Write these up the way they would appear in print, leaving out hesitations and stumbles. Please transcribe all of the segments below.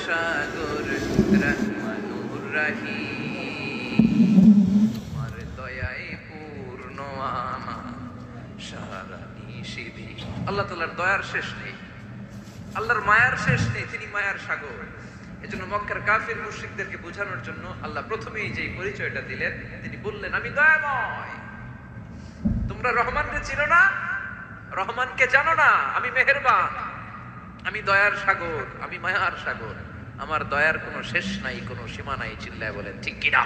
সাগর রহমানুর রহিম, তোমার দয়ায় পূর্ণ আমার সারা নিশিদিন। আল্লাহ তাআলার দয়ার শেষ নেই, আল্লাহর মায়ার শেষ নেই, তিনি মায়ার সাগর। এজন্য মক্কার কাফির মুশরিকদেরকে বোঝানোর জন্য আল্লাহ প্রথমেই যে পরিচয়টা দিলেন, তিনি বললেন আমি দয়াময়। তোমরা রহমানকে চিনো না, রহমানকে জানো না, আমি মেহেরবান, আমি দয়ার সাগর, আমি মায়ার সাগর, আমার দয়ার কোনো শেষ নাই, কোনো সীমা নাই। চিল্লায় বলেন ঠিক কিনা?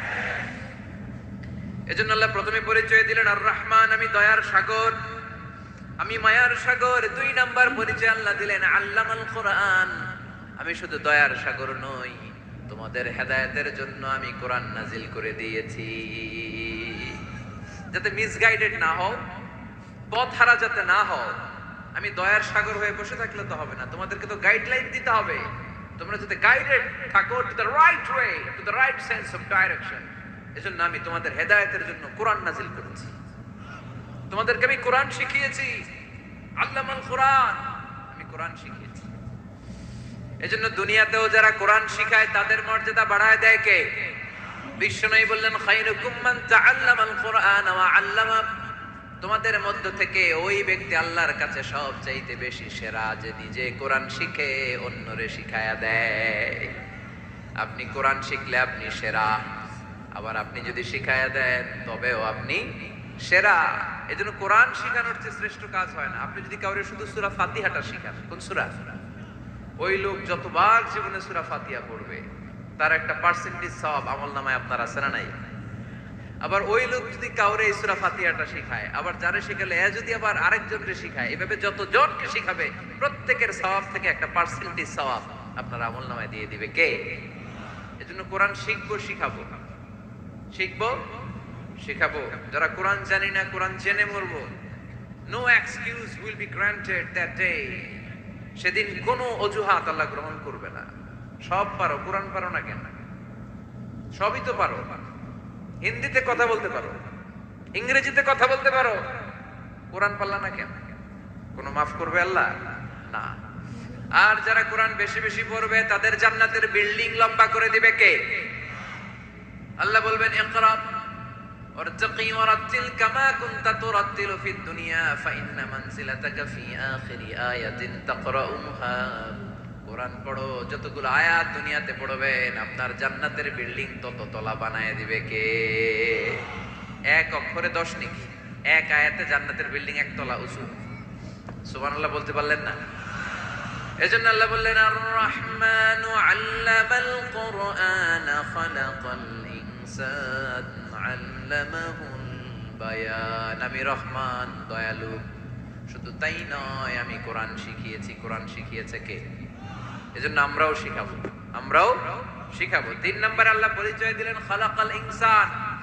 এজন্য আল্লাহ প্রথমে পরিচয় দিলেন আর রহমান, আমি দয়ার সাগর, আমি মায়ার সাগর। 2 নাম্বার পরিচয় আল্লাহ দিলেন আল্লামাল কোরআন, আমি শুধু দয়ার সাগর নই, তোমাদের হেদায়েতের জন্য আমি কোরআন নাজিল করে দিয়েছি, যাতে মিসগাইডেড না হও, পথ হারা যাতে না হও। আমি দয়ার সাগর হয়ে বসে থাকলে তো হবে না, তোমাদেরকে তো গাইডলাইন দিতে হবে, তোমরা যাতে গাইডেড থাকো to the right way, to the right sense of direction. এজন্য আমি তোমাদের হেদায়েতের জন্য কোরআন নাজিল করেছি, তোমাদেরকে আমি কোরআন শিখিয়েছি। আল্লামাল কোরআন, আমি কোরআন শিখিয়েছি। এজন্য দুনিয়াতেও যারা কোরআন শিখায় তাদের মর্যাদা বাড়ায় দেয় কে? বিশ্বনবী বললেন খায়রুকুম মান তাআল্লামাল কোরআন ওয়া আল্লামা, তোমাদের মধ্য থেকে ওই ব্যক্তি আল্লাহর কাছে সবচাইতে বেশি সেরা যে নিজে কোরআন শিখে অন্যরে শিখায়া দেয়। আপনি কোরআন শিখলে আপনি সেরা, আবার আপনি যদি শিখায়া দেন তবেও আপনি সেরা। এজন্য কোরআন শিখানোর চেয়ে শ্রেষ্ঠ কাজ হয় না। আপনি যদি কাউরে শুধু সূরা ফাতিহাটা শিখান, কোন সূরা, ওই লোক যতবার জীবনে সূরা ফাতিহা পড়বে তার একটা পার্সেন্টেজ সওয়াব আমলনামায় আপনার আছে না নাই? আবার ওই লোক যদি কাউরে এই সূরা ফাতিহাটা শিখায়, আবার যারে শিখালে যদি আবার আরেকজনকে শিখায়, এভাবে যতজনকে শিখাবে প্রত্যেকের সওয়াব থেকে একটা পার্সেন্টেজ সওয়াব আপনার আমলনামায় দিয়ে দিবে কে? এজন্য কোরআন শিখবো, শিখাবো, শিখবো, শিখাবো। যারা কোরআন জানি না, কোরআন জেনে মরবো, no excuse will be granted that day. সেদিন কোনো অজুহাত আল্লাহ গ্রহণ করবে না। সব পারো, কোরআন পারো না কেন? সবই তো পারো। হিন্দিতে কথা বলতে পারো, ইংরেজিতে কথা বলতে পারো, কোরআন পারলা না কেন? কোনো মাফ করবে আল্লাহ? না। আর যারা কোরআন বেশি বেশি পড়বে তাদের জান্নাতের বিল্ডিং লম্বা করে দিবে কে? আল্লাহ বলবেন ইকরা ওয়ারতাকি ওয়ারাতিল কামা কুনতা তুরাতিলু ফিদ দুনিয়া ফাইন্না মানজিলাতাকা ফি আখিরি আয়াতিন তাকরাউহা। কোরআন পড়ো, যতগুলো আয়াত দুনিয়াতে পড়বেন আপনার জান্নাতের বিল্ডিং তত তলা বানায় দিবে কে? এক অক্ষরে 10 নেকি, এক আয়াতে জান্নাতের বিল্ডিং 1 তলা উঁচু। সুবহানাল্লাহ বলতে পারলেন না? এজন্য আল্লাহ বললেন আর রহমানু আল্লামাল কোরআন খালাকাল ইনসান আল্লামাহুল বায়ান, আমি রহমান দয়ালু। শুধু তাই নয়, আমি কোরআন শিখিয়েছি। কোরআন শিখিয়েছে কে? এজন্য আমরাও শিখাবো, আমরাও শিখাবো। 3 নম্বর আল্লাহ পরিচয় দিলেন খালাকাল ইনসান,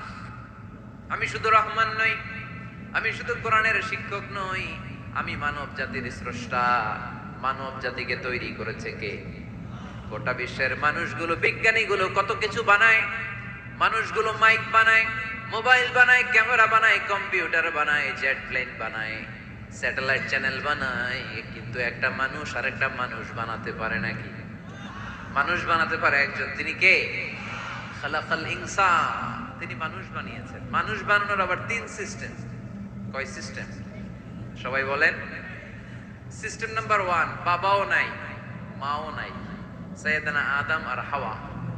আমি শুধু রহমান নই, আমি শুধু কোরআনের শিক্ষক নই, আমি মানব জাতির স্রষ্টা। মানব জাতিকে তৈরি করেছে কে? গোটা বিশ্বের মানুষগুলো, বিজ্ঞানীগুলো কত কিছু বানায়, মানুষগুলো মাইক বানায়, মোবাইল বানায়, ক্যামেরা বানায়, কম্পিউটার বানায়, জেট প্লেন বানায়, স্যাটেলাইট চ্যানেল বানায়, কিন্তু একটা মানুষ আর একটা মানুষ বানাতে পারে নাকি? মানুষ বানাতে পারে একজন, তিনি কে? খালাকাল ইনসান, তিনি মানুষ বানিয়েছেন। মানুষ বানানোর আবার 3 সিস্টেম। কয় সিস্টেম? সবাই বলেন। সিস্টেম নাম্বার 1, বাবাও নাই মাও নাই, সাইয়েদানা আদম আর হাওয়া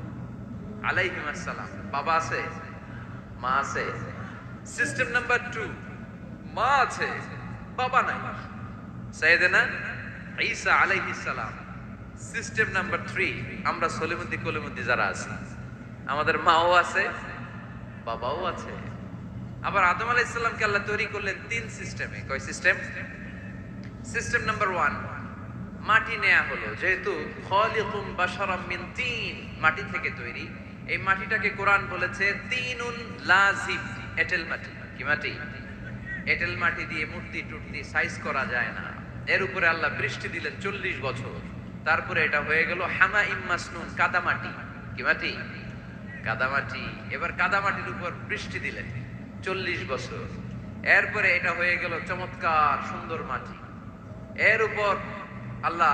আলাইহিস সালাম। বাবা আছে, মা আছে। সিস্টেম নাম্বার 2, মা আছে, বাবা নাই, সাইয়েদানা ঈসা আলাইহিস সালাম। সিস্টেম নাম্বার 3, আমরা সলিমুদ্দি কলিমুদ্দি যারা আছি, আমাদের মাও আছে, বাবাও আছে। আবার আদম আলাইহিস সালামকে আল্লাহ তৈরি করলেন 3 সিস্টেমে। কয় সিস্টেম? সিস্টেম নাম্বার 1, মাটি নেয়া হলো, যেহেতু খালিকুম বাশারাম মিন তিন, মাটি থেকে তৈরি। এই মাটিটাকে কোরআন বলেছে তিনুন লাজিম, এঁটেল মাটি। কি মাটি? এঁটেল মাটি দিয়ে মূর্তি টুর্তি সাইজ করা যায় না। এর উপরে আল্লাহ বৃষ্টি দিলেন 40 বছর, তারপরে এটা হয়ে গেল হামাইম মাসনুন, কাদা মাটি। কি মাটি? কাদা মাটি। এবার কাদা মাটির উপর বৃষ্টি দিলেন 40 বছর, এরপরে এটা হয়ে গেল চমৎকার সুন্দর মাটি। এর উপর আল্লাহ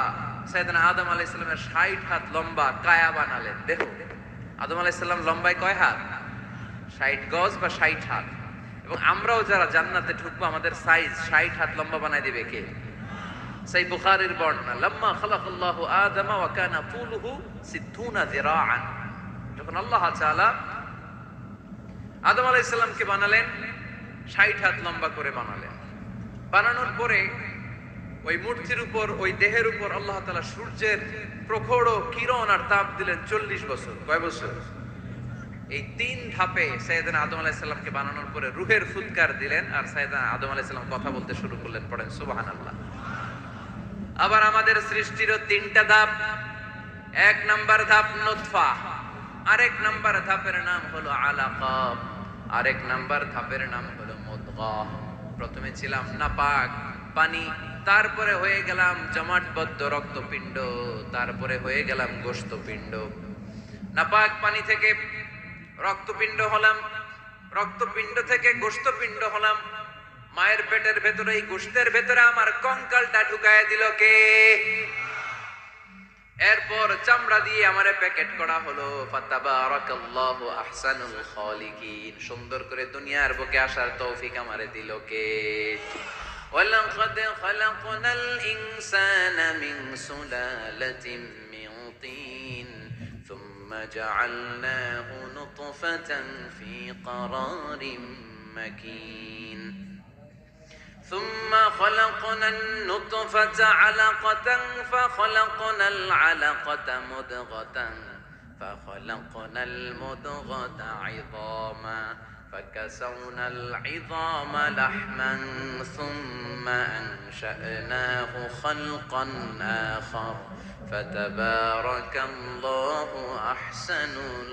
সাইয়েদনা আদম আলাইহিস সালামের 60 হাত লম্বা কায়া বানালেন। দেখো আদম আলাইহিস সালাম লম্বায় কয় হাত? 60 গজ বা 60 হাত। এবং আমরাও যারা জান্নাতে ঢুকবো আমাদের সাইজ 60 হাত লম্বা বানায় দিবে কে? সেই বুখারীর বর্ণনা, লাম্মা খালাকাল্লাহু আদম ওয়া কানা তুলুহু 60 যিরাআন। যখন আল্লাহ তাআলা আদম আলাইহিস সালামকে বানালেন 60 হাত লম্বা করে বানালেন। বানানোর পরে ওই মূর্তির উপর, ওই দেহের উপর আল্লাহ তাআলা সূর্যের প্রখর কিরণ আর তাপ দিলেন 40 বছর। কয় বছর? এই 3 ধাপে সাইয়েদনা আদম আলাইহিস সালামকে বানানোর পরে রূহের ফুৎকার দিলেন আর সাইয়েদনা আদম আলাইহিস সালাম কথা বলতে শুরু করলেন। পড়েন সুবহানাল্লাহ। আবার আমাদের সৃষ্টিরও 3টা ধাপ। 1 নাম্বার ধাপ নুতফা, আরেক নাম্বার ধাপের নাম হলো আলাকা, আরেক নাম্বার ধাপের নাম হলো মুদগাহ। প্রথমে ছিলাম নাপাক পানি, তারপরে হয়ে গেলাম জমাটবদ্ধ রক্তপিণ্ড, তারপরে হয়ে গেলাম গোশতপিণ্ড। নাপাক পানি থেকে রক্তপিণ্ড হলাম, রক্তপিণ্ড থেকে গোশতপিণ্ড হলাম। মায়ের পেটের ভেতরে, এই গোশতের ভেতরে আমার কঙ্কালটা ঢুকায় দিল কে? এরপর চামড়া দিয়ে আমারে প্যাকেট করা হলো। ফাতাবারাকাল্লাহু আহসানুল খালিকিন। সুন্দর করে দুনিয়ার বুকে আসার তৌফিক আমারে দিল কে? ওয়ালাকাদ খালাকনাল ইনসানা মিন সুলালাতিন মিন তিন সুম্মা জাআলনাহু নুতফাতান ফি ক্বারারিন মাকিন ثم خلقنا النطفة علقة فخلقنا العلقة مضغة فخلقنا المضغة عظاما فكسونا العظام لحما ثم أنشأناه خلقا آخر فتبارك الله أحسن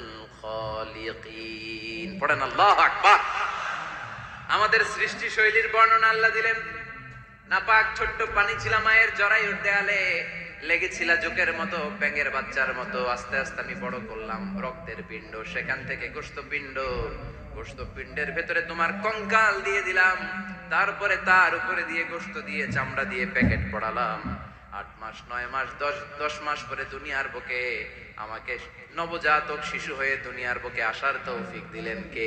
الخالقين. পড়েন আল্লাহু আকবার। আমাদের সৃষ্টি শৈলীর বর্ণনা আল্লাহ দিলেন। নাপাক ছোট্ট পানি ছিল মায়ের জরায়ুর দেয়ালে, লেগেছিল জোকের মতো, ব্যাঙের বাচ্চার মতো। আস্তে আস্তে আমি বড় করলাম রক্তের পিণ্ড, সেখান থেকে গোশতপিণ্ড, গোশতপিণ্ডের ভেতরে তোমার কঙ্কাল দিয়ে দিলাম, তারপরে তার উপরে দিয়ে গোশত দিয়ে চামড়া দিয়ে প্যাকেট পড়ালাম। 8 মাস 9 মাস 10 মাস পরে দুনিয়ার বুকে আমাকে নবজাতক শিশু হয়ে দুনিয়ার বুকে আসার তৌফিক দিলেন কে?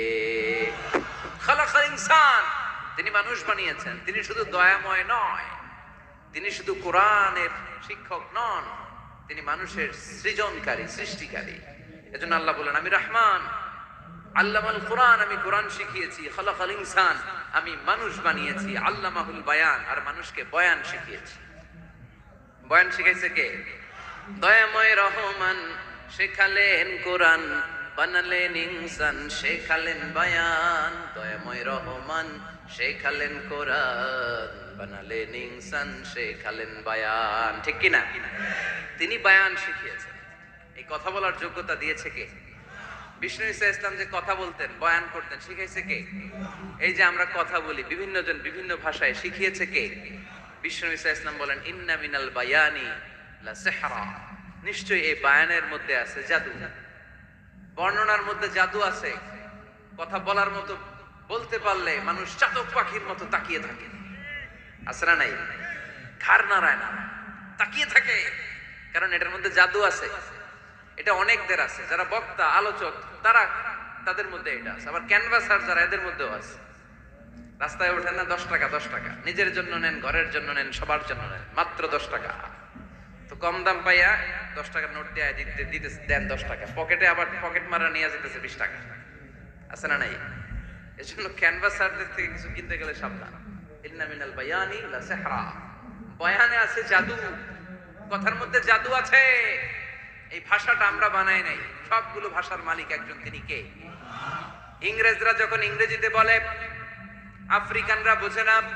খালাকাল ইনসান। তিনি মানুষ বানিয়েছেন। তিনি শুধু দয়াময় নয়, তিনি শুধু কোরআনের শিক্ষক নন, তিনি মানুষের সৃজনকারী, সৃষ্টিকারী। এজন্য আল্লাহ বলেন, আমি রহমান, আল্লামাল কোরআন, আমি কোরআন শিখিয়েছি। খালাকাল ইনসান, আমি মানুষ বানিয়েছি। আল্লামাহুল বায়ান, আর মানুষকে বয়ান শিখিয়েছি। বয়ান শিখাইছে কে? দয়াময় রহমান শেখালেন কোরআন, বানালেন ইনসান, শেখালেন বায়ান। দয়াময় রহমান শেখালেন কোরআন, বানালেন ইনসান, শেখালেন বায়ান। ঠিক কিনা? তিনি বায়ান শিখিয়েছেন। এই কথা বলার যোগ্যতা দিয়েছে কে? বিষ্ণু ঈসা ইসলাম যে কথা বলতেন, বয়ান করতেন, শিখাইছে কে? এই যে আমরা কথা বলি বিভিন্ন জন বিভিন্ন ভাষায়, শিখিয়েছে কে? বিষ্ণু ঈসা ইসলাম বলেন, ইন্না মিনাল বায়ানি লা সিহরা। নিশ্চয়ই এই বায়ানের মধ্যে আছে জাদু, বর্ণনার মধ্যে জাদু আছে। কথা বলার মতো, বলতে পারলে মানুষ চাতক পাখির মতো তাকিয়ে থাকে। আছে না নাই? ঘাড় নাড়ায় না, তাকিয়ে থাকে, কারণ এটার মধ্যে জাদু আছে। এটা অনেকদের আছে, যারা বক্তা আলোচক তারা, তাদের মধ্যে এটা আছে। আবার ক্যানভাসার যারা, এদের মধ্যেও আছে। রাস্তায় ওঠেন না 10 টাকা 10 টাকা, নিজের জন্য নেন, ঘরের জন্য নেন, সবার জন্য নেন, মাত্র 10 টাকা। তো কম দাম পাইয়া 10 টাকার নোট দিয়ে দিতে দেন 10 টাকা, পকেটে আবার পকেট মারা নিয়ে যেতেছে 20 টাকা। আছে না নাই? এই জন্য ক্যানভাসারদের থেকে কিছু কিনতে গেলে সাবধান। ইন্না মিনাল বায়ানি লা সিহরা। বয়ানে আছে জাদু, কথার মধ্যে জাদু আছে। এই ভাষাটা আমরা বানাই নাই, সবগুলো ভাষার মালিক একজন, তিনি কে? ইংরেজরা যখন ইংরেজিতে বলে, আফ্রিকানরা বোঝে না।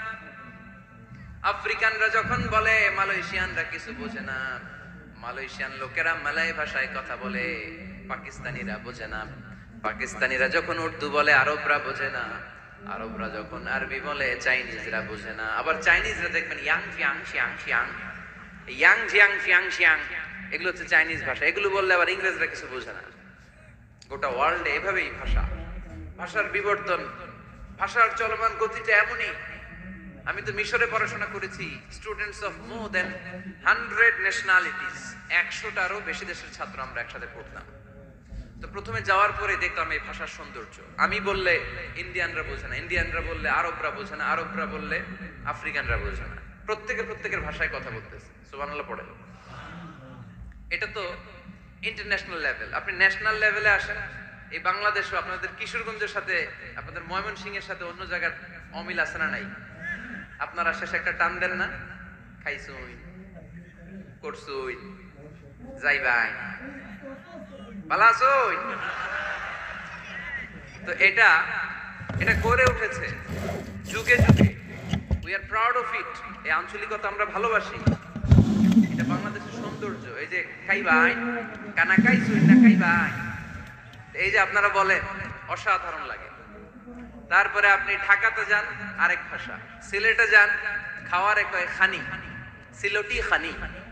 আফ্রিকানরা যখন বলে, মালয়েশিয়ানরা কিছু বোঝে না। মালয়েশিয়ান লোকেরা মালয় ভাষায় কথা বলে, পাকিস্তানিরা বোঝে না। পাকিস্তানিরা যখন উর্দু বলে, আরবরা বোঝে না। আরবরা যখন আরবি বলে, চাইনিজরা বোঝে না। আবার চাইনিজরা দেখবেন Yang Fiang Shiang Shiang, Yang Jiang Fiang Shiang, এগুলো হচ্ছে চাইনিজ ভাষা। এগুলো বললে আবার ইংরেজরা কিছু বোঝে না। গোটা ওয়ার্ল্ডে এভাবেই ভাষার বিবর্তন, ভাষার চলমান গতিটা এমনই। আমি তো মিশরে পড়াশোনা করেছি, students of more than 100 nationalities, 100টারও বেশি দেশের ছাত্র আমরা একসাথে পড়তাম। তো প্রথমে যাওয়ার পরে দেখলাম এই ভাষার সৌন্দর্য। আমি বললে ইন্ডিয়ানরা বোঝে না, ইন্ডিয়ানরা বললে আরবরা বোঝে না, আরবরা বললে আফ্রিকানরা বোঝে না, প্রত্যেকের ভাষায় কথা বলতেছে। সুবহানাল্লাহ পড়ে। এটা তো ইন্টারন্যাশনাল লেভেল। আপনি ন্যাশনাল লেভেলে আসেন, এই বাংলাদেশও আপনাদের কিশোরগঞ্জের সাথে, আপনাদের ময়মনসিংহের সাথে অন্য জায়গার অমিল আছে না নাই? আপনারা শেষে একটা টান দেন না, খাইছুই, করছুই, যাইবাই, ভালো আছোই। তো এটা গড়ে উঠেছে যুগে যুগে। We are proud of it. এই আঞ্চলিকতা আমরা ভালোবাসি, এটা বাংলাদেশের সৌন্দর্য। এই যে খাইবাই, কানা খাইছুই না খাইবাই, এই যে আপনারা বলেন, অসাধারণ লাগে। তারপরে আপনি ঢাকাতে যান, আরেক ভাষা। সিলেটে যান, খাওয়ার এক খানি, সিলেটি খানি।